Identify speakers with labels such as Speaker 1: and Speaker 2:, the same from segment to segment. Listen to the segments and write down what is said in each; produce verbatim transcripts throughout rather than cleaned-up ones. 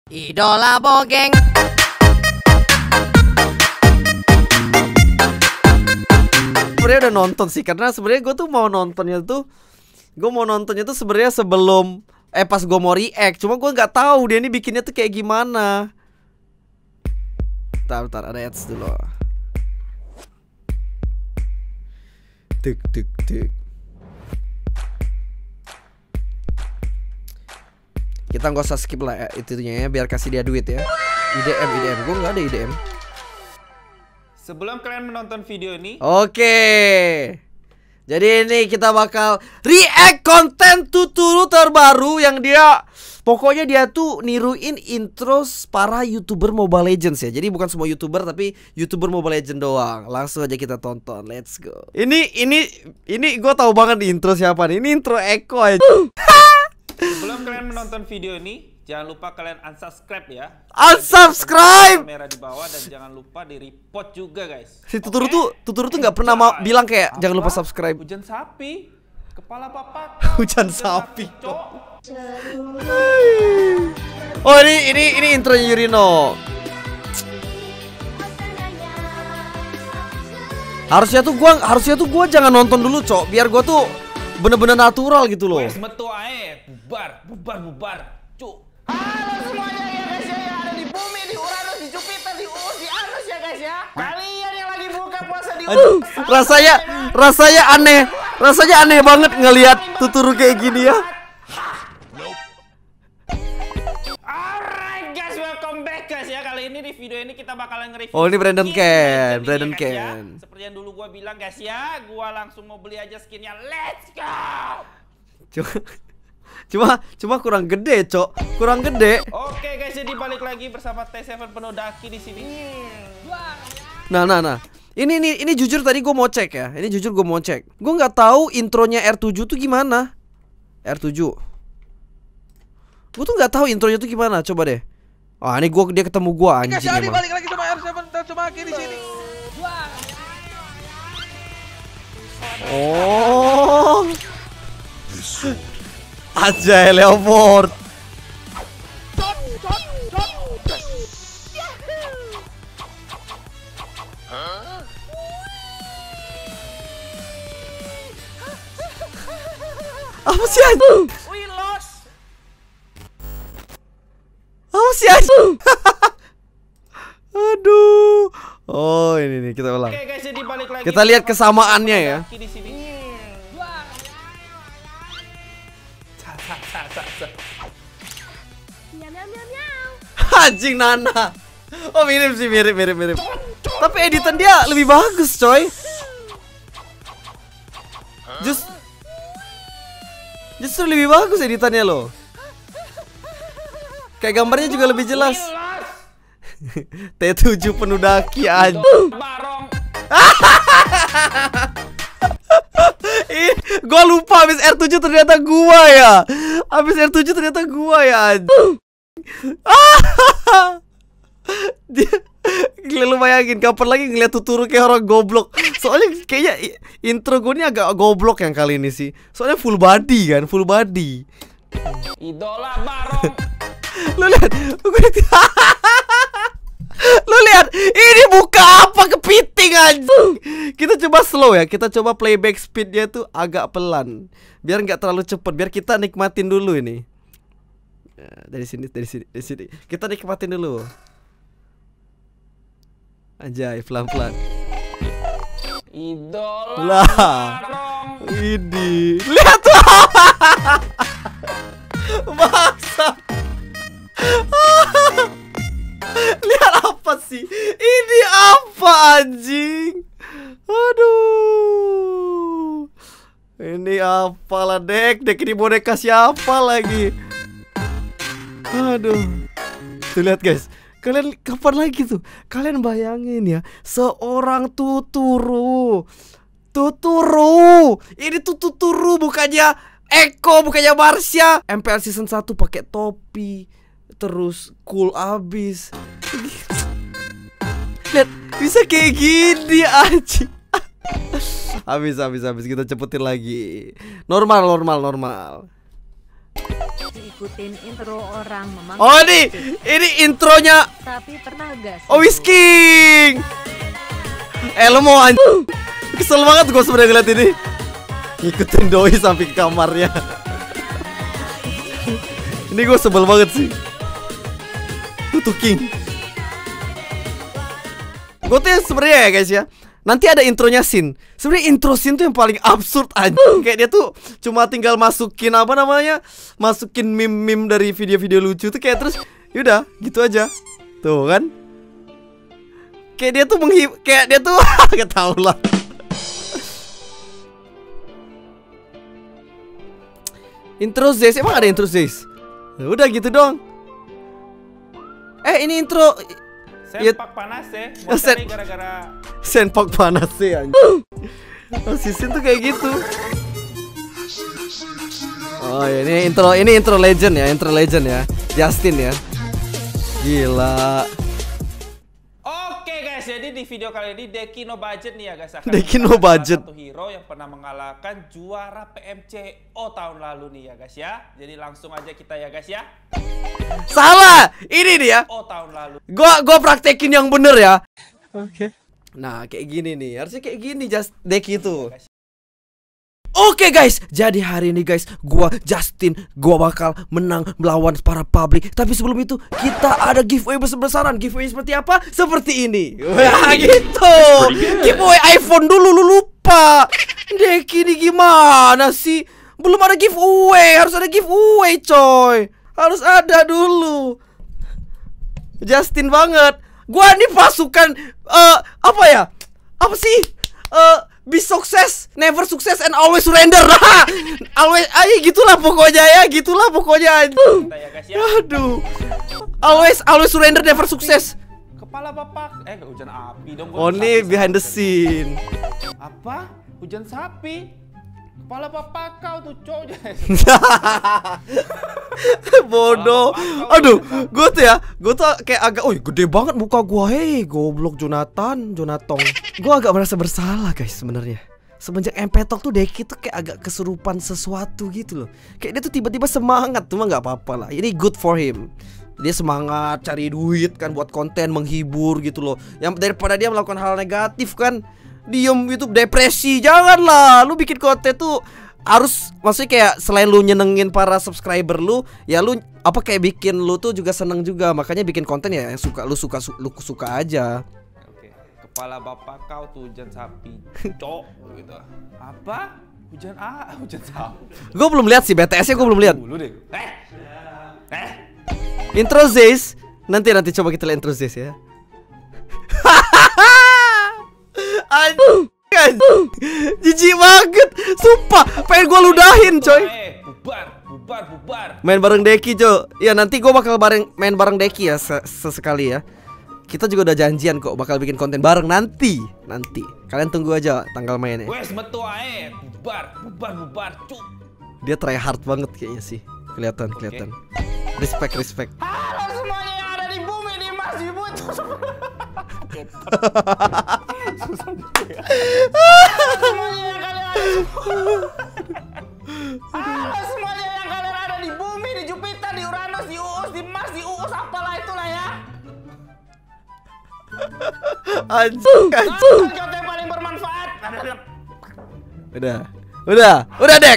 Speaker 1: Idola Bogeng. Sebenarnya udah nonton sih, karena sebenarnya gue tuh mau nontonnya tuh, gue mau nontonnya tuh sebenarnya sebelum eh pas gue mau react. Cuma gue nggak tahu dia ini bikinnya tuh kayak gimana. Bentar, bentar, ada ads dulu. Tuk tuk tuk. Kita nggak usah skip lah ya, itunya ya, biar kasih dia duit ya. I D M, I D M, gue nggak ada I D M.
Speaker 2: Sebelum kalian menonton video ini,
Speaker 1: oke, jadi ini kita bakal react konten Tuturu terbaru yang dia, pokoknya dia tuh niruin intro para YouTuber Mobile Legends ya. Jadi bukan semua YouTuber tapi YouTuber Mobile Legends doang. Langsung aja kita tonton, let's go. Ini ini ini gue tahu banget di intro siapa nih. Ini intro Eko aja.
Speaker 2: sebelum kalian menonton video ini, jangan lupa kalian unsubscribe ya.
Speaker 1: Unsubscribe.
Speaker 2: Kamera di bawah dan jangan lupa di report juga guys.
Speaker 1: Si Tuturu
Speaker 2: okay?
Speaker 1: tuh Tuturu tuh nggak pernah mau bilang kayak
Speaker 2: apa?
Speaker 1: Jangan lupa subscribe.
Speaker 2: Hujan sapi, kepala bapak.
Speaker 1: Hujan sapi.
Speaker 2: Cok.
Speaker 1: Oh ini ini ini intronya Yurino. Harusnya tuh gua harusnya tuh gua jangan nonton dulu, Cok, biar gua tuh bener-bener natural gitu loh.
Speaker 2: Wes metu ae, bubar, bubar, bubar. Cuk.
Speaker 3: Halo semuanya ya guys ya, yang ada di bumi, di Uranus, di Jupiter, di Uus, di Anus ya guys ya. Kalian yang lagi buka puasa di
Speaker 1: Aduh, rasanya rasanya aneh. Rasanya aneh banget ngelihat Tuturu kayak gini ya.
Speaker 2: Alright guys, welcome back guys ya. Kali ini di video ini kita bakalan nge-review.
Speaker 1: Oh, ini Brandon
Speaker 2: skin
Speaker 1: Ken,
Speaker 2: Legend
Speaker 1: Brandon
Speaker 2: ini, guys, ya.
Speaker 1: Ken.
Speaker 2: Seperti yang dulu gua bilang guys ya, gua langsung mau beli aja skinnya. Let's go.
Speaker 1: Cuma cuma cuma kurang gede, Cok. Kurang gede.
Speaker 2: Oke guys, jadi balik lagi bersama T tujuh Penodaki di sini.
Speaker 1: Nah, nah, nah. Ini ini ini jujur tadi gue mau cek ya. Ini jujur gue mau cek. Gue nggak tahu intronya R tujuh tuh gimana. R tujuh. Gue tuh nggak tahu intronya tuh gimana. Coba deh. Ah, ini gua dia ketemu gua anjing.
Speaker 4: Jadi balik lagi sama R tujuh dan cuma Aki di sini.
Speaker 1: Oh. Aja Leopard. Apa sih anjing?
Speaker 2: We lost.
Speaker 1: Apa sih anjing? Aduh. Oh, ini nih kita ulang.
Speaker 2: Oke guys, jadi balik lagi.
Speaker 1: Kita lihat kesamaannya ya.
Speaker 2: Di sini.
Speaker 1: Anjing Nana. Oh, mirip sih, mirip mirip mirip. Tapi editan dia lebih bagus, coy. Just Justru lebih bagus editannya loh. Kayak gambarnya juga lebih jelas. T tujuh Penodaki aja.
Speaker 2: Barong.
Speaker 1: Ih, gua lupa abis R tujuh ternyata gua ya. Abis R tujuh ternyata gua ya. Dia gila, lu bayangin kapan lagi ngeliat Tuturu kayak orang goblok. Soalnya kayaknya intro gue ini agak goblok yang kali ini sih. Soalnya full body kan, full body.
Speaker 2: Idola barong.
Speaker 1: Lu lihat, lu lihat, ini buka apa kepiting anjing. Kita coba slow ya, kita coba playback speednya tuh agak pelan, biar nggak terlalu cepet, biar kita nikmatin dulu ini. Dari sini, dari sini, dari sini. Kita nikmatin dulu. Anjay, pelan-pelan.
Speaker 2: Idola
Speaker 1: Lah.
Speaker 2: barong.
Speaker 1: Ini lihat tuh. Maksa. Lihat apa sih? Ini apa anjing? Aduh. Ini apalah dek, dek ini boneka siapa lagi? Aduh. Tuh lihat guys. Kalian kapan lagi tuh? Kalian bayangin ya, seorang Tuturu. Tuturu. Ini tuh Tuturu bukannya Eko, bukannya Marsha. M P L season satu pakai topi, terus cool abis. Lihat, bisa kayak gini aja. Habis habis habis kita cepetin lagi. Normal normal normal.
Speaker 5: ngikutin intro orang memang.
Speaker 1: Oh ini, ini intronya.
Speaker 5: Tapi pernah gak sih?
Speaker 1: Oh Whisking. Eh lo mau anjing? Kesel banget gue sebenarnya ngeliat ini. Ngikutin doi sampai ke kamarnya. Ini gue sebel banget sih. Tuh King. Gue tuh sebenarnya ya guys ya, nanti ada intronya scene. Sebenarnya intro scene tuh yang paling absurd aja. Kayak dia tuh cuma tinggal masukin apa namanya, masukin meme-meme dari video-video lucu tuh kayak terus, yaudah gitu aja. Tuh kan. Kayak dia tuh menghib, kayak dia tuh gak tau lah. Intro Zeus, emang ada intro Zeus? Udah gitu dong. Eh ini intro.
Speaker 2: Sempak panas ya. Mau ini gara-gara
Speaker 1: Senpak panas sih anjing. Sisin tuh kayak gitu. Oh ini intro, ini intro legend ya, intro legend ya. Justin ya. Gila.
Speaker 2: Oke guys, jadi di video kali ini Deki No Budget nih ya guys.
Speaker 1: Deki No Budget.
Speaker 2: Satu hero yang pernah mengalahkan juara P M C O tahun lalu nih ya guys ya. Jadi langsung aja kita ya guys ya.
Speaker 1: Salah, ini dia.
Speaker 2: Oh tahun lalu.
Speaker 1: Gua gua praktekin yang bener ya. Oke. Okay. Nah kayak gini nih, harusnya kayak gini just Deki itu. Oke okay, guys, jadi hari ini guys, gua Justin, gua bakal menang melawan para public. Tapi sebelum itu kita ada giveaway besar-besaran. Giveaway seperti apa? Seperti ini. Wah gitu. Giveaway iPhone dulu, lu lupa. Deki ini gimana sih? Belum ada giveaway, harus ada giveaway coy. Harus ada dulu. Justin banget. Gua nih pasukan uh, apa ya? Apa sih? Uh, be success, never success and always surrender. Always, ayo gitulah pokoknya ya, gitulah pokoknya. Aduh. Always, always surrender, never success.
Speaker 2: Kepala bapak, eh hujan api dong.
Speaker 1: Oh ini behind the scene.
Speaker 2: Apa? Hujan sapi. Kepala bapak kau tuh cowok.
Speaker 1: Bodoh. Aduh, gue tuh ya, gue tuh kayak agak, oh gede banget muka gue. Hei, goblok Jonathan, Jonathan. Gue agak merasa bersalah guys sebenarnya. Semenjak M P Talk tuh Deki tuh kayak agak kesurupan sesuatu gitu loh. Kayak dia tuh tiba-tiba semangat, cuma nggak apa-apa lah. Ini good for him. Dia semangat cari duit kan buat konten menghibur gitu loh. Yang daripada dia melakukan hal negatif kan. Diem gitu depresi, janganlah. Lu bikin konten tuh harus, maksudnya kayak selain lu nyenengin para subscriber lu, ya lu apa kayak bikin lu tuh juga seneng juga. Makanya bikin konten ya yang suka lu suka su, lu suka aja.
Speaker 2: Oke. Kepala bapak kau tuh hujan sapi. Cok gitu. Apa? Hujan ah, hujan sapi.
Speaker 1: Gue belum lihat sih B T S-nya, gue belum lihat.
Speaker 2: Dulu deh. Eh. Eh.
Speaker 1: Intro Zeus. Nanti nanti coba kita lihat intro Zeus ya. Anjing, jijik banget, sumpah, pengen gue ludahin coy.
Speaker 2: Bubar, bubar, bubar.
Speaker 1: Main bareng Deki coy. Ya nanti gue bakal bareng main bareng Deki ya sesekali ya. Kita juga udah janjian kok bakal bikin konten bareng nanti. Nanti kalian tunggu aja tanggal mainnya.
Speaker 2: Wes metu ae, bubar, bubar, bubar, cuk.
Speaker 1: Dia try hard banget kayaknya sih. Kelihatan, kelihatan. Respect, respect.
Speaker 3: Halo semuanya yang ada di bumi di Mas dibutuh. Halo semuanya yang kalian ada di bumi, di Jupiter, di Uranus, di Uus, di Mars, di Uus, apalah itulah ya.
Speaker 1: Anjing, anjing.
Speaker 3: Konten yang paling bermanfaat.
Speaker 1: Udah, udah, udah Dek.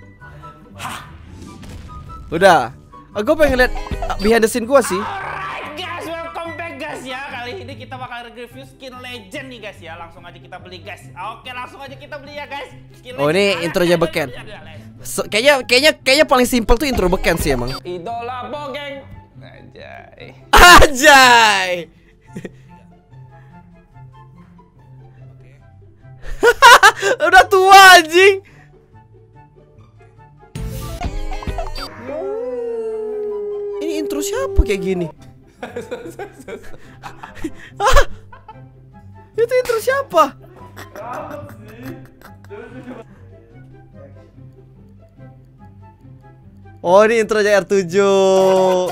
Speaker 1: Udah. Gue pengen lihat behind the scene gue sih.
Speaker 2: Alright guys, welcome back guys ya. Kali ini kita bakal review skin legend nih guys ya. Langsung aja kita beli guys. Oke, langsung aja kita beli ya guys. Skin
Speaker 1: oh ini intronya beken. So, kayaknya kayaknya kayaknya paling simpel tuh intro beken sih emang.
Speaker 2: Idola bogeng. Anjay.
Speaker 1: Anjay. Udah tua anjing. Ini intro siapa kayak gini? Ah, itu intro siapa? Oh ini intro R tujuh.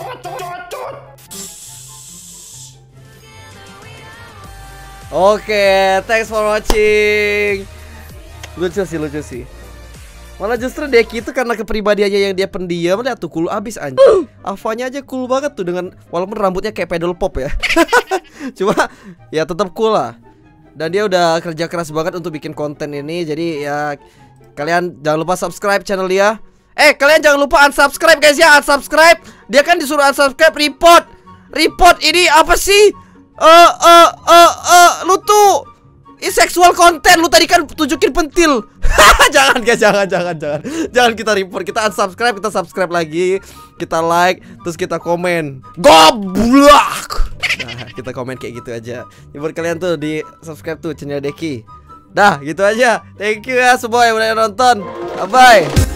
Speaker 1: Oke, okay, thanks for watching. Lucu sih, lucu sih. Malah justru Deki itu karena kepribadiannya yang dia pendiam, lihat tuh cool abis anjing. Alfanya aja cool banget tuh dengan walaupun rambutnya kayak pedal pop ya. Cuma ya tetap cool lah. Dan dia udah kerja keras banget untuk bikin konten ini. Jadi ya kalian jangan lupa subscribe channel dia. Eh kalian jangan lupa unsubscribe guys ya, unsubscribe. Dia kan disuruh unsubscribe, report. Report ini apa sih? Eh eh eh eh lu tuh ini seksual konten, lu tadi kan tunjukin pentil. Jangan guys, jangan jangan jangan. Jangan kita report, kita unsubscribe, kita subscribe lagi, kita like, terus kita komen. Goblok. Nah, kita komen kayak gitu aja. Ya, buat kalian tuh di subscribe tuh channel Deki. Dah, gitu aja. Thank you ya semua yang udah nonton. Bye bye.